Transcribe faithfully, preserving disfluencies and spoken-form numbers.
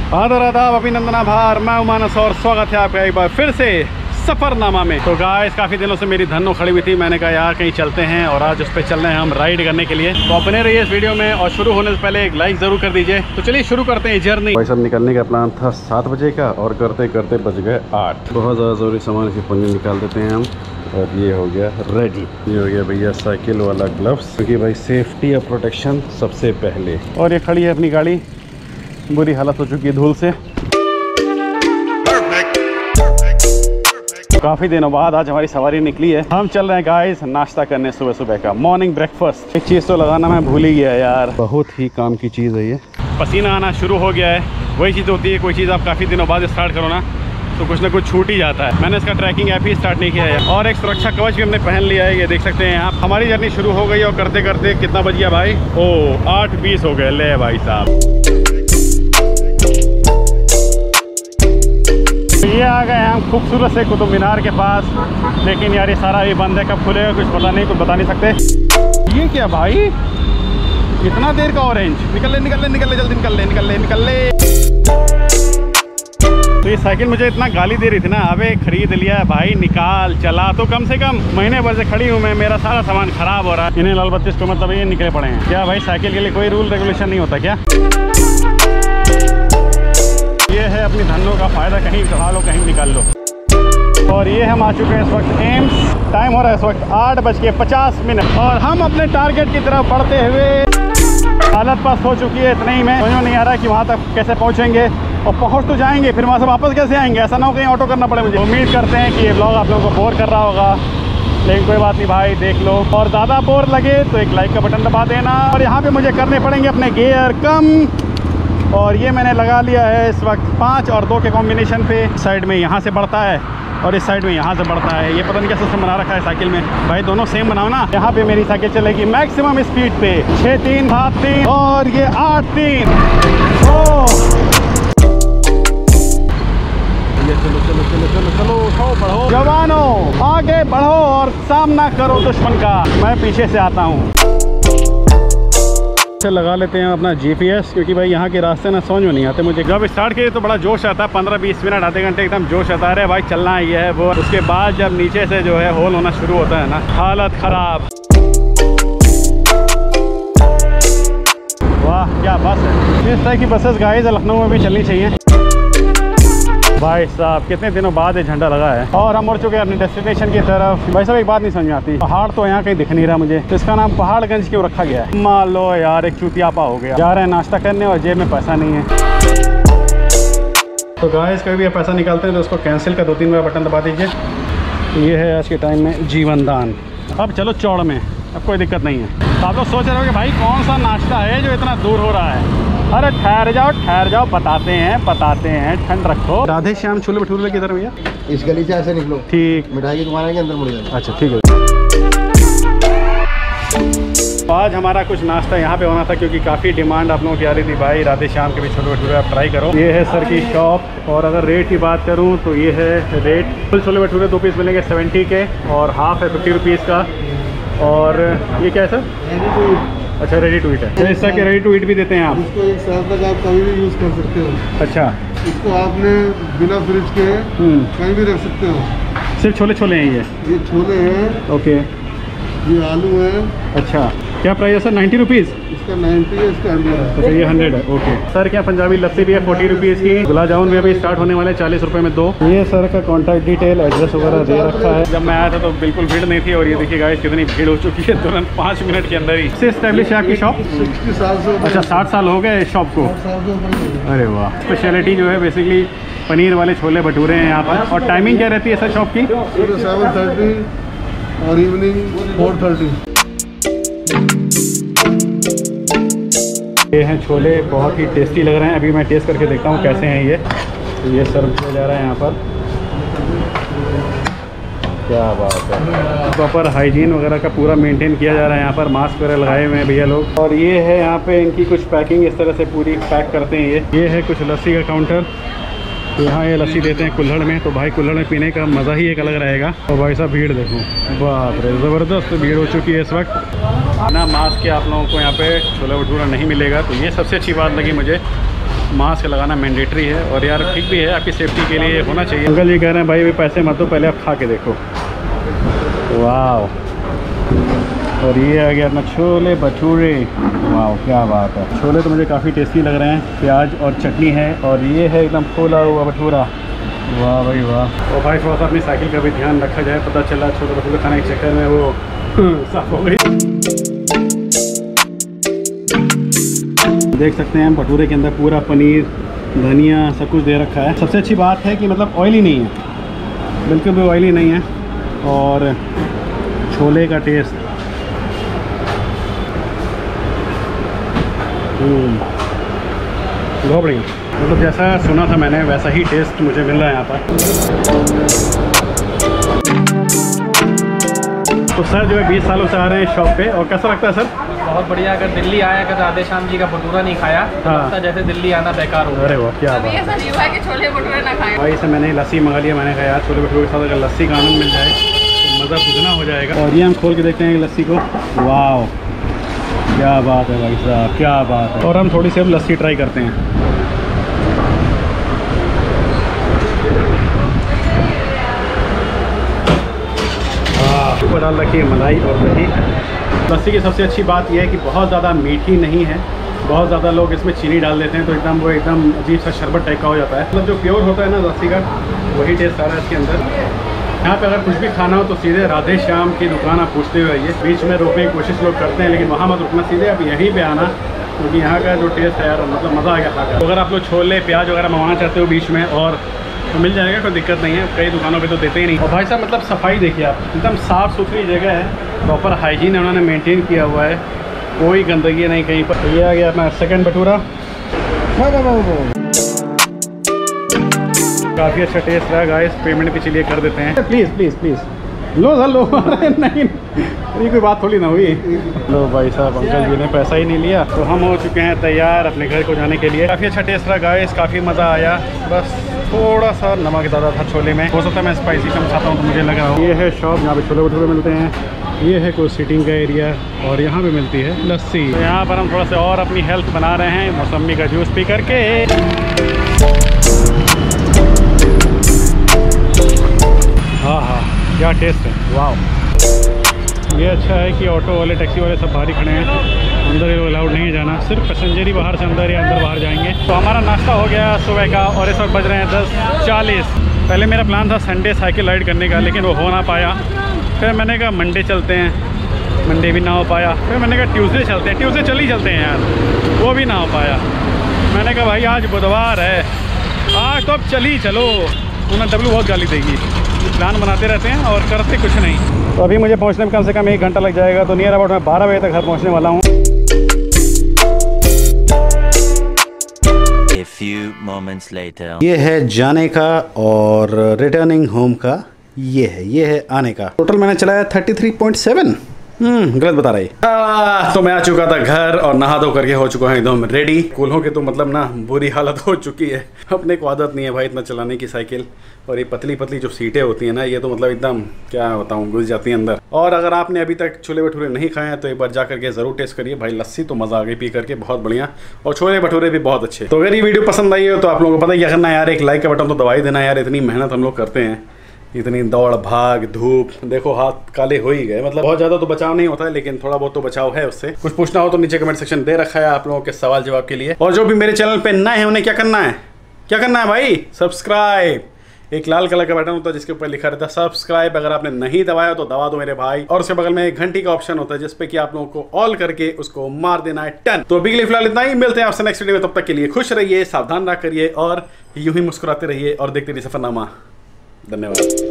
आदर आदाब अभिनंदना भार, मैं उमानस और स्वागत है आपका एक बार फिर से सफ़रनामा में। तो गाइस काफ़ी दिनों से मेरी धन्नो खड़ी हुई थी, मैंने कहा यार कहीं चलते हैं और आज उस पर चल रहे हैं हम राइड करने के लिए। तो अपने रहिए इस वीडियो में और शुरू होने से पहले एक लाइक ज़रूर कर दीजिए। तो चलिए शुरू करते हैं जर्नी। भाई सब निकलने का प्लान था सात बजे का और करते करते बज गए आठ। बहुत ज़्यादा ज़रूरी सामान की पन्नी निकाल देते हैं हम और ये हो गया रेडी। ये हो गया भैया साइकिल वाला ग्लव्स, क्योंकि भाई सेफ्टी और प्रोटेक्शन सबसे पहले। और ये खड़ी है अपनी गाड़ी, बुरी हालत हो चुकी है धूल से। काफ़ी दिनों बाद आज हमारी सवारी निकली है। हम चल रहे हैं गाइस नाश्ता करने सुबह सुबह का मॉर्निंग ब्रेकफास्ट। एक चीज़ तो लगाना मैं भूल ही गया यार, बहुत ही काम की चीज़ है ये। पसीना आना शुरू हो गया है। वही चीज़ होती है, कोई चीज़ आप काफ़ी दिनों बाद स्टार्ट करो ना तो कुछ ना कुछ छूट ही जाता है। मैंने इसका ट्रैकिंग ऐप ही स्टार्ट नहीं किया है और एक सुरक्षा कवच भी हमने पहन लिया है, ये देख सकते हैं आप। हमारी जर्नी शुरू हो गई और करते करते कितना बज गया भाई? ओ आठ बीस हो गए। ले भाई साहब, ये आ गए हम खूबसूरत से कुतुब मीनार के पास। लेकिन यार ये सारा ये बंद है, कब खुलेगा कुछ पता नहीं, कुछ बता नहीं सकते। ये क्या भाई, इतना देर का ऑरेंज? निकल ले निकल ले निकल ले जल्दी निकल ले निकल ले निकल ले। तो ये साइकिल मुझे इतना गाली दे रही थी ना, अबे खरीद लिया भाई, निकाल चला। तो कम से कम महीने भर से खड़ी हूँ मैं, मेरा सारा सामान खराब हो रहा है। इन्हें लाल बत्तीस को मतलब ये निकले पड़े हैं क्या भाई? साइकिल के लिए कोई रूल रेगुलेशन नहीं होता क्या? ये है अपनी धनों का फ़ायदा, कहीं चढ़ा लो कहीं निकाल लो। और ये हम आ चुके हैं इस वक्त एम्स। टाइम हो रहा है इस वक्त आठ बज के पचास मिनट और हम अपने टारगेट की तरफ बढ़ते हुए हालत पास हो चुकी है। इतने ही में समझ में नहीं आ रहा है कि वहाँ तक कैसे पहुँचेंगे और पहुँच तो जाएंगे, फिर वहाँ से वापस कैसे आएंगे? ऐसा ना हो कहीं ऑटो करना पड़े मुझे। उम्मीद करते हैं कि ये ब्लॉग आप लोगों को बोर कर रहा होगा, लेकिन कोई बात नहीं भाई, देख लो। और ज़्यादा बोर लगे तो एक लाइक का बटन दबा देना। और यहाँ पे मुझे करने पड़ेंगे अपने गियर कम, और ये मैंने लगा लिया है इस वक्त पाँच और दो के कॉम्बिनेशन पे। साइड में यहाँ से बढ़ता है और इस साइड में यहाँ से बढ़ता है। ये पता नहीं क्या सिस्टम बना रखा है साइकिल में भाई, दोनों सेम बनाओ ना। यहाँ पे मेरी साइकिल चलेगी मैक्सिमम स्पीड पे छः तीन सात तीन और ये आठ तीन। ओ चलो चलो चलो चलो चलो उठो बढ़ो जवानों, आगे बढ़ो और सामना करो दुश्मन का। मैं पीछे से आता हूँ। लगा लेते हैं अपना जीपीएस, क्योंकि भाई यहाँ के रास्ते ना समझ में नहीं आते मुझे। जब स्टार्ट किए तो बड़ा जोश आता है, पंद्रह बीस मिनट आधे घंटे एकदम जोश आता है भाई, चलना है ये है वो। उसके बाद जब नीचे से जो है होल होना शुरू होता है ना, हालत ख़राब। वाह क्या बस है। इस तरह की बसेस गाइस लखनऊ में भी चलनी चाहिए। भाई साहब कितने दिनों बाद ये झंडा लगा है और हम मुड़ चुके हैं अपने डेस्टिनेशन की तरफ। भाई साहब एक बात नहीं समझ में आती, पहाड़ तो यहाँ कहीं दिख नहीं रहा मुझे, तो इसका नाम पहाड़गंज क्यों रखा गया है? मान लो यार एक चूतियापा हो गया। जा रहे हैं नाश्ता करने और जेब में पैसा नहीं है। तो गाइस कभी भी आप पैसा निकालते हैं तो उसको कैंसिल का दो तीन बार बटन दबा दीजिए। ये है आज के टाइम में जीवन दान। अब चलो चौड़ में, अब कोई दिक्कत नहीं है। तो आप लोग सोच रहे हो कि भाई कौन सा नाश्ता है जो इतना दूर हो रहा है? अरे ठहर जाओ ठहर जाओ, बताते हैं बताते हैं, ठंड रखो। राधे श्याम छोले भटूरे किधर भैया? इस गली से ऐसे निकलो, ठीक। मिठाई की दुकान के अंदर मुड़ जाओ। अच्छा ठीक है। तो आज हमारा कुछ नाश्ता यहाँ पे होना था, क्योंकि काफ़ी डिमांड आप लोगों की आ रही थी भाई राधे श्याम के भी छोले भटूरे आप ट्राई करो। ये है सर की शॉप। और अगर रेट की बात करूँ तो ये है रेट, फुल छोले भटूरे दो पीस मिलेंगे सेवेंटी के और हाफ है फिफ्टी रुपीज़ का। और ये क्या है सर? अच्छा रेडी टू ईट है। तो इस तरह के रेडी टू ईट भी देते हैं आप? इसको एक साल तक आप कभी भी यूज़ कर सकते हो। अच्छा, इसको आपने बिना फ्रिज के कहीं भी रख सकते हो। सिर्फ छोले छोले हैं ये? ये छोले हैं। ओके। ये आलू है। अच्छा, क्या प्राइस है सर? Ninety rupees? इसका नाइन्टी है, इसका हंड्रेड है। अच्छा ये हंड्रेड है। ओके सर, क्या पंजाबी लस्सी भी है फोर्टी रुपीज़ की। गुलाब जामुन भी अभी स्टार्ट होने वाले चालीस रुपये में दो। ये सर का कॉन्टैक्ट डिटेल एड्रेस वगैरह दे रखा है। जब मैं आया था तो बिल्कुल भीड़ नहीं थी और ये देखिए गाइस कितनी भीड़ हो चुकी है तुरंत पाँच मिनट के अंदर ही। से एस्टेब्लिश है आपकी शॉप? अच्छा साठ साल हो गए इस शॉप को? अरे वाह। स्पेशलिटी जो है बेसिकली पनीर वाले छोले भटूरे हैं यहाँ पर। और टाइमिंग क्या रहती है सर शॉप की? सेवन थर्टी और इवनिंग फोर थर्टी। ये हैं छोले, बहुत ही टेस्टी लग रहे हैं। अभी मैं टेस्ट करके देखता हूँ कैसे हैं ये। तो ये सर्व किया जा रहा है यहाँ पर। क्या बात है, प्रॉपर हाइजीन वगैरह का पूरा मेंटेन किया जा रहा है यहाँ पर। मास्क वगैरह लगाए हुए हैं भैया लोग। और ये है यहाँ पे इनकी कुछ पैकिंग इस तरह से पूरी पैक करते हैं ये। ये है कुछ लस्सी का काउंटर। तो यहाँ ये लस्सी देते हैं कुल्हड़ में, तो भाई कुल्हड़ में पीने का मज़ा ही एक अलग रहेगा। और भाई साहब भीड़ देखो, बाप रे ज़बरदस्त भीड़ हो चुकी है इस वक्त। ना मास्क के आप लोगों को यहाँ पे छोला भटूरा नहीं मिलेगा, तो ये सबसे अच्छी बात लगी मुझे मास्क लगाना मैंडेटरी है और यार ठीक भी है, आपकी सेफ्टी के लिए होना चाहिए। अंकल जी कह रहे हैं भाई अभी पैसे मत दो, पहले आप खा के देखो। वाह, और ये आ गया अपना छोले भटूरे। वाह क्या बात है, छोले तो मुझे काफ़ी टेस्टी लग रहे हैं, प्याज और चटनी है और ये है एकदम फूला हुआ भटूरा। वाह भाई वाह। और भाई थोड़ा सा अपनी साइकिल का भी ध्यान रखा जाए, पता चला छोले भटूरे खाने के चक्कर में वो साफ हो गई। देख सकते हैं भटूरे के अंदर पूरा पनीर, धनिया सब कुछ दे रखा है। सबसे अच्छी बात है कि मतलब ऑयली नहीं है, बिल्कुल भी ऑयली नहीं है। और छोले का टेस्ट बहुत बढ़िया, मतलब जैसा सुना था मैंने वैसा ही टेस्ट मुझे मिल रहा है यहाँ पर। तो सर जो है बीस सालों से आ रहे हैं शॉप पे, और कैसा लगता है सर? बहुत बढ़िया। अगर दिल्ली आया, अगर राधे श्याम जी का भटूरा नहीं खाया तो हाँ। लगता जैसे दिल्ली आना बेकार हो। अरे वाह क्या बात ऐसा नहीं हुआ कि छोले भटूरे ना खाएं। भाई से मैंने लस्सी मंगा लिया, मैंने कहा यार छोले भटूरे के साथ अगर लस्सी का आनंद मिल जाए तो मज़ा दुगना हो जाएगा। और ये हम खोल के देखते हैं लस्सी को। वाह क्या बात है भाई साहब, क्या बात है। और हम थोड़ी सी अब लस्सी ट्राई करते हैं। ऊपर डाल रखी है मलाई और दही। लस्सी की सबसे अच्छी बात यह है कि बहुत ज़्यादा मीठी नहीं है, बहुत ज़्यादा लोग इसमें चीनी डाल देते हैं तो एकदम वो एकदम अजीब सा शरबत टाइप का हो जाता है। मतलब जो प्योर होता है ना लस्सी का, वही टेस्ट आ रहा है इसके अंदर। यहाँ पे अगर कुछ भी खाना हो तो सीधे राधे श्याम की दुकान आप पूछते हुए आइए। बीच में रोकने की कोशिश लोग करते हैं लेकिन वहाँ मत रुकना, सीधे आप यहीं पे आना, क्योंकि यहाँ का जो टेस्ट है यार मतलब मज़ा आ गया खा कर। तो अगर आप लोग छोले प्याज वगैरह मंगवाना चाहते हो बीच में और तो मिल जाएगा, कोई दिक्कत नहीं है। कई दुकानों पे तो देते ही नहीं। और भाई साहब मतलब सफाई देखिए आप, एकदम साफ़ सुथरी जगह है, प्रॉपर हाइजीन उन्होंने मेंटेन किया हुआ है, कोई गंदगी नहीं कहीं पर। ये आ गया अपना सेकंड भटूरा, काफ़ी अच्छा टेस्ट रहा गाइस। पेमेंट भी चलिए कर देते हैं, प्लीज़ प्लीज़ प्लीज़ लो सर लो। अरे नहीं, ये कोई बात थोड़ी ना हुई। लो भाई साहब अंकल जी ने पैसा ही नहीं लिया। तो हम हो चुके हैं तैयार अपने घर को जाने के लिए। काफ़ी अच्छा टेस्ट रहा गाइस, काफ़ी मज़ा आया। बस थोड़ा सा नमक ज़्यादा था छोले में, हो सकता है मैं स्पाइसी कम खाता हूँ तो मुझे लग रहा हो। ये है शॉप जहाँ पे छोले भटूरे मिलते हैं। ये है कोई सीटिंग का एरिया और यहाँ पे मिलती है लस्सी। तो यहाँ पर हम थोड़ा सा और अपनी हेल्थ बना रहे हैं मौसमी का जूस पी करके। हाँ हाँ क्या टेस्ट है, वाह। ये अच्छा है कि ऑटो वाले टैक्सी वाले सब बाहर ही खड़े हैं, अंदर ये अलाउड नहीं है जाना, सिर्फ पैसेंजर ही बाहर से अंदर या अंदर बाहर जाएंगे। तो हमारा नाश्ता हो गया सुबह का और इस वक्त बज रहे हैं दस चालीस। पहले मेरा प्लान था संडे साइकिल राइड करने का, लेकिन वो हो ना पाया। फिर मैंने कहा मंडे चलते हैं, मंडे भी ना हो पाया। फिर मैंने कहा ट्यूसडे चलते हैं, ट्यूसडे चल ही चलते हैं यार, वो भी ना हो पाया। मैंने कहा भाई आज बुधवार है, आज तो अब चल ही चलो, उन्हें डब्लू बहुत गाली देगी। प्लान बनाते रहते हैं और करते कुछ नहीं। तो अभी मुझे पहुंचने में कम से कम एक घंटा लग जाएगा, तो नियर अबाउट मैं बारह बजे तक घर पहुंचने वाला हूं। A few moments later. ये है जाने का और रिटर्निंग होम का, ये है ये है आने का। टोटल मैंने चलाया थर्टी थ्री पॉइंट सेवन। हम्म गलत बता रही। आ, तो मैं आ चुका था घर और नहा धो करके हो चुका है एकदम रेडी। कूल्हों की तो मतलब ना बुरी हालत हो चुकी है। अपने को आदत नहीं है भाई इतना चलाने की साइकिल, और ये पतली पतली जो सीटें होती हैं ना, ये तो मतलब एकदम क्या बताऊँ घुस जाती हैं अंदर। और अगर आपने अभी तक छोले भटूरे नहीं खाए हैं तो एक बार जा करके जरूर टेस्ट करिए भाई। लस्सी तो मज़ा आ गई पी करके, बहुत बढ़िया, और छोले भटूरे भी बहुत अच्छे। तो अगर ये वीडियो पसंद आई हो तो आप लोगों को पता ही क्या करना है यार, एक लाइक का बटन तो दबा ही देना यार। इतनी मेहनत हम लोग करते हैं, इतनी दौड़ भाग धूप, देखो हाथ काले हो ही गए। मतलब बहुत ज़्यादा तो बचाव नहीं होता है, लेकिन थोड़ा बहुत तो बचाव है उससे। कुछ पूछना हो तो नीचे कमेंट सेक्शन दे रखा है आप लोगों के सवाल जवाब के लिए। और जो भी मेरे चैनल पे नए हैं उन्हें क्या करना है, क्या करना है भाई, सब्सक्राइब। एक लाल कलर का बटन होता है जिसके ऊपर लिखा रहता है सब्सक्राइब, अगर आपने नहीं दबाया तो दबा दो मेरे भाई। और उसके बगल में एक घंटी का ऑप्शन होता है जिसपे कि आप लोगों को ऑल करके उसको मार देना है टन। तो अभी के लिए फिलहाल इतना ही, मिलते हैं आपसे नेक्स्ट वीडियो में। तब तक के लिए खुश रहिए, सावधान रहा करिए और यूं ही मुस्कुराते रहिए और देखते रहिए सफरनामा। धन्यवाद।